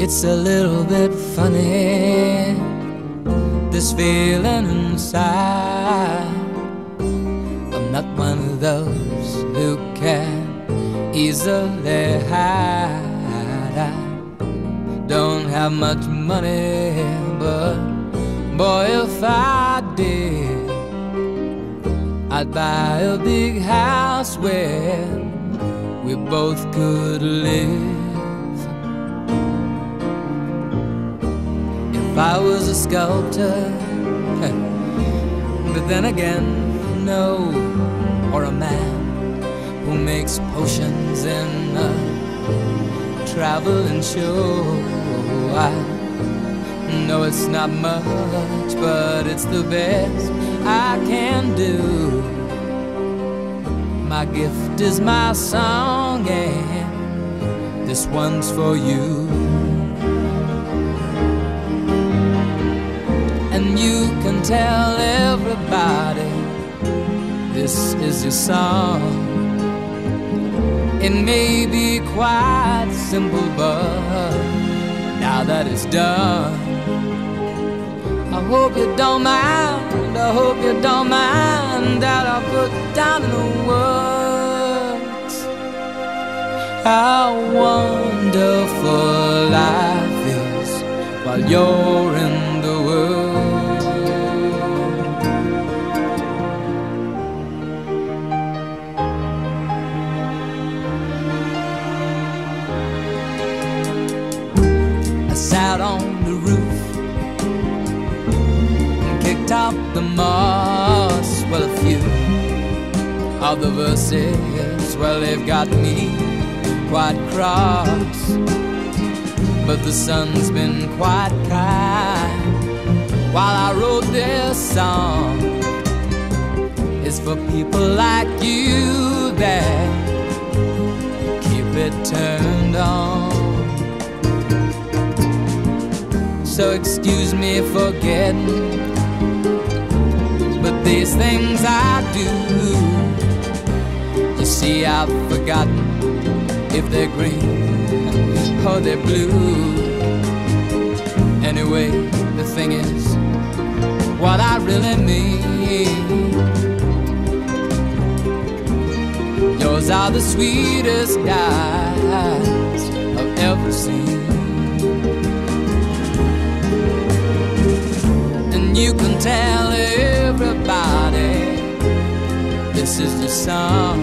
It's a little bit funny, this feeling inside. I'm not one of those who can easily hide. I don't have much money, but boy, if I did, I'd buy a big house where we both could live. If I was a sculptor, but then again, no, or a man who makes potions in a traveling show. I know it's not much, but it's the best I can do. My gift is my song, and this one's for you. And you can tell everybody this is your song. It may be quite simple, but now that it's done, I hope you don't mind, I hope you don't mind that I put down in the words how wonderful life is while you're in the world. I sat on the roof and kicked out the moss. Well, a few of the verses, well, they've got me quite cross, but the sun's been quite kind while I wrote this song. It's for people like you that keep it turned on. So excuse me for getting, but these things I do, you see, I've forgotten if they're green or they're blue. Anyway, the thing is, what I really mean, yours are the sweetest eyes I've ever seen. And you can tell everybody this is the song.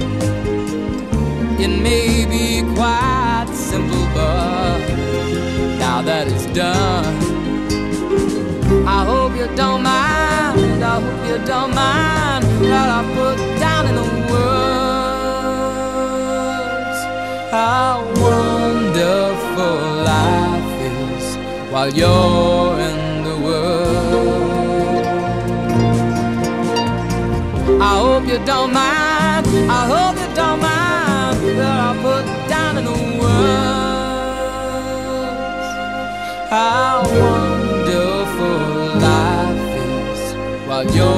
It may be quite simple, but now that it's done, I hope you don't mind, I hope you don't mind that I put down in the words how wonderful life is while you're in the world. I hope you don't mind, I hope you don't mind that I put down in the words how wonderful life is while you're